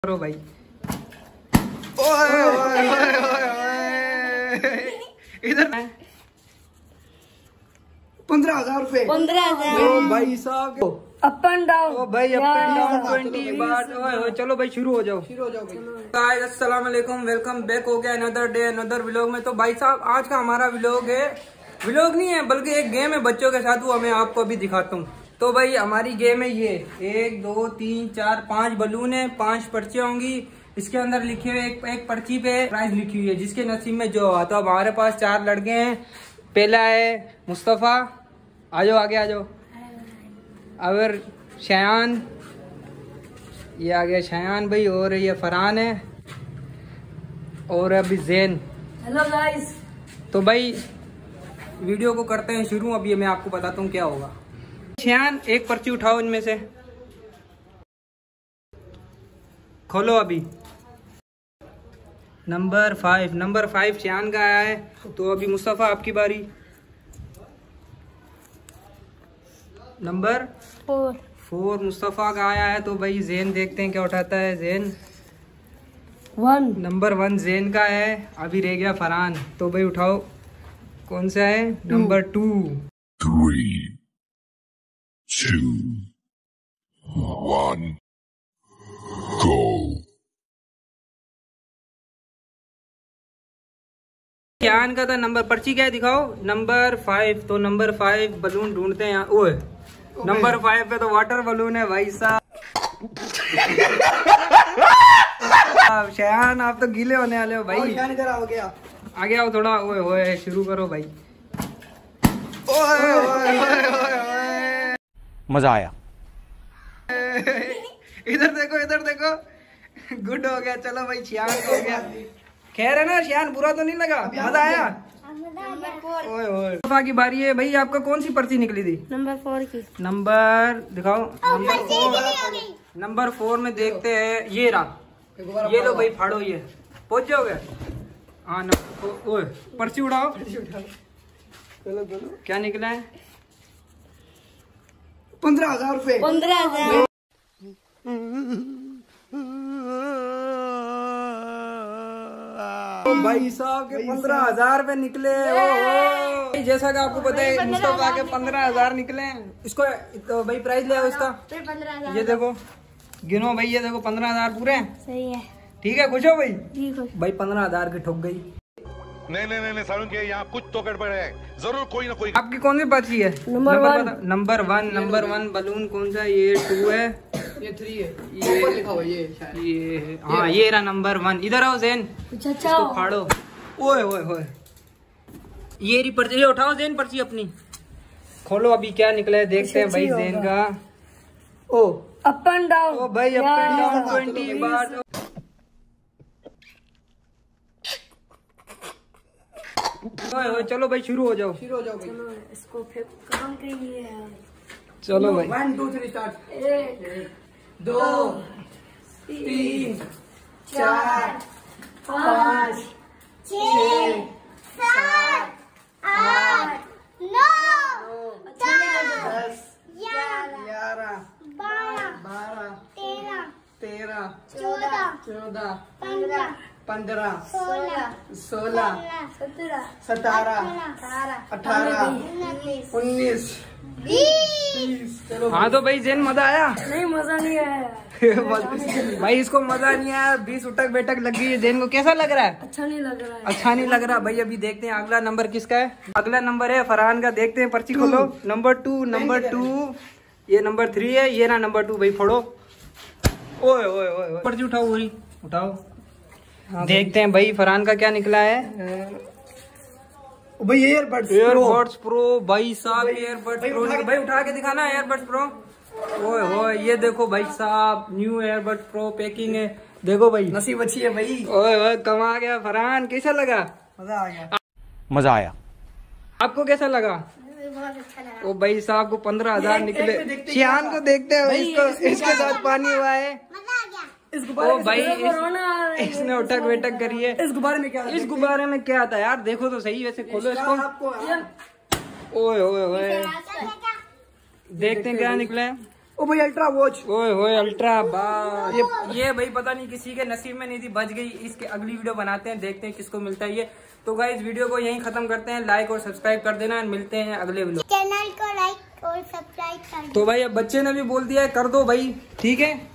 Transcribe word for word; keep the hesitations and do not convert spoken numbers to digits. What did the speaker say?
करो भाई। ओए ओए ओए ओए इधर पंद्रह हजार रूपए पंद्रह हजार भाई साहब अप एंड डाउन। ओ भाई अप एंड डाउन ट्वेंटी बार। ओए ओए चलो भाई शुरू हो जाओ शुरू हो जाओ भाई। गाइस अस्सलाम वालेकुम, वेलकम बैक हो गया अनदर डे अनदर व्लॉग में। तो भाई साहब आज का हमारा व्लॉग है, व्लॉग नहीं है बल्कि एक गेम है बच्चों के साथ, वो मैं आपको अभी दिखाता हूँ। तो भाई हमारी गेम है ये, एक दो तीन चार पांच बलून है, पांच पर्चियां होंगी। इसके अंदर लिखे हुए एक, एक पर्ची पे प्राइस लिखी हुई है, जिसके नसीब में जो हुआ। तो अब हमारे पास चार लड़के हैं। पहला है मुस्तफा, आ जाओ आगे आ जाओ। अगर शयान, ये आ गया शयान भाई, और ये फरहान है, और अभी जैन। Hello guys. तो भाई वीडियो को करते हैं शुरू। अभी मैं आपको बताता हूँ क्या होगा। शयान एक पर्ची उठाओ इनमें से, खोलो अभी। Number five, number five Shayan का आया है। तो अभी मुस्तफा आपकी बारी। नंबर फोर फोर मुस्तफा का आया है। तो भाई जैन देखते हैं क्या उठाता है। Zain one. Number one Zain का है। अभी रह गया फरहान। तो भाई उठाओ, कौन सा है? Number two. Three, two, one, go. Shayan का था नंबर, पर्ची क्या है दिखाओ? Number five. तो नंबर फाइव बलून ढूंढते हैं यहाँ। ओए नंबर फाइव पे तो वाटर बलून है भाई साहब। शयान आप तो गीले होने वाले हो भाई। इधर आओ गया। आगे आओ थोड़ा। ओए ओए शुरू करो भाई। ओए ओए ओए ओए मजा आया। इधर देखो इधर देखो, गुड हो गया। चलो भाई शयान हो गया। खैर है ना शयान, बुरा तो नहीं लगा? मजा आया? ओए ओए मुस्तफा की बारी है भाई। आपका कौन सी पर्ची निकली थी? नंबर फोर की। नंबर दिखाओ। नंबर फोर, नंबर फोर में देखते हैं। ये रहा, ये लो भाई फाड़ो। ये पहुंच जाओगे? हाँ नंबर। ओए पर्ची उड़ाओ। चलो चलो, क्या निकला है? पंद्रह हजार रूपए। पंद्रह हजार भाई साहब के पंद्रह हजार रुपए निकले। ओहो जैसा कि आपको पता है मुस्तफा के पंद्रह हजार निकले। इसको तो भाई प्राइस ले आओ इसका। पंद्रह हजार ये देखो, गिनो भाई, ये देखो पंद्रह हजार पूरे हैं। सही है। ठीक है, खुश हो भाई? ठीक है भाई पंद्रह हजार की ठुक गई। नहीं नहीं नहीं, नहीं सारुण के यहाँ कुछ तो गड़बड़ है, जरूर कोई ना कोई। आपकी कौन सी पर्ची है? Number one. बता- number one. Number one balloon कौन सा? ये टू है, ये थ्री है, ये ऊपर लिखा हुआ ये शायद। ये है। हाँ ये रहा नंबर वन। इधर आओ जैन, अच्छा अच्छा इसको फाड़ो। ओए ओए ओए ये रही पर्ची। ये उठाओ जैन पर्ची अपनी, खोलो अभी क्या निकला है देखते हैं भाई जैन का। ओ अप एंड डाउन। ओ भाई अप एंड डाउन ट्वेंटी बार। ओए ओए चलो भाई शुरू हो जाओ शुरू हो जाओ भाई। इसको फिर काम करिए। चलो भाई। One two three start. एक दो तीन चार पाँच छः सात आठ नौ दस ग्यारह बारह तेरह चौदह पंद्रह सोलह सत्रह अठारह उन्नीस बीस। चलो हाँ तो भाई जैन मजा आया? नहीं मजा नहीं आया भाई इसको मजा नहीं आया। बीस उठक बैठक लग गई है। जैन को कैसा लग रहा है? अच्छा नहीं लग रहा है। अच्छा नहीं लग रहा भाई। अभी देखते हैं अगला नंबर किसका है। अगला नंबर है फरहान का। देखते हैं पर्ची खोलो। नंबर टू, नंबर टू, ये नंबर थ्री है। ये ना नंबर टू भाई, फोड़ो। ओए ओए ओए पर्ची उठाओ, पूरी उठाओ। देखते हैं भाई फरहान का क्या निकला है। भाई एयरबड्स एयरबड्स प्रो भाई साहब, एयरबड्स प्रो भाई उठा के दिखाना एयरबड्स प्रो। ओए ओए ये देखो भाई साहब, न्यू एयरबड्स प्रो पैकिंग है। देखो भाई नसीब अच्छी है भाई। ओए ओए कमा गया फरहान। कैसा लगा? मजा आ गया। मजा आया। आपको कैसा लगा? बहुत अच्छा लगा। ओ भाई साहब को पंद्रह हजार एक- निकले। एक में देखते शियान क्या को देखते हैं भाई, इसको, इसमें इसके क्या साथ पानी हुआ है। इस ओ गुब्बारे में भाई क्या- इस, इसने उठक बैठक करी है। इस गुब्बारे में क्या इस गुब्बारे में क्या था यार? देखो तो सही, वैसे खोलो इसको। आपको ओए ओए ओए देखते हैं क्या निकला है। ओ भाई अल्ट्रा वॉच। ओए होए अल्ट्रा बार। ये ये भाई पता नहीं किसी के नसीब में नहीं थी, बच गई। इसके अगली वीडियो बनाते हैं, देखते हैं किसको मिलता है ये। तो गाइस वीडियो को यहीं खत्म करते हैं। लाइक और सब्सक्राइब कर देना, मिलते हैं अगले वीडियो। चैनल को लाइक और सब्सक्राइब कर दो। तो भाई अब बच्चे ने भी बोल दिया है, कर दो भाई, ठीक है।